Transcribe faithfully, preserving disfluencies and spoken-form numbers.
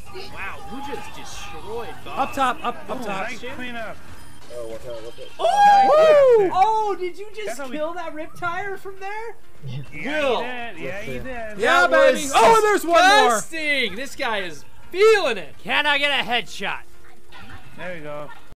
Wow, who just destroyed Bob? Up top, up, up Oh, top. nice clean up. Oh, what's that? What's that? Oh! Nice. Oh, did you just That's how we- kill that Rip Tire from there? Yeah, Will. you did. Yeah, you did. Yeah, That baby. was Oh, and there's one more. disgusting. This guy is feeling it. Can I get a headshot? There we go.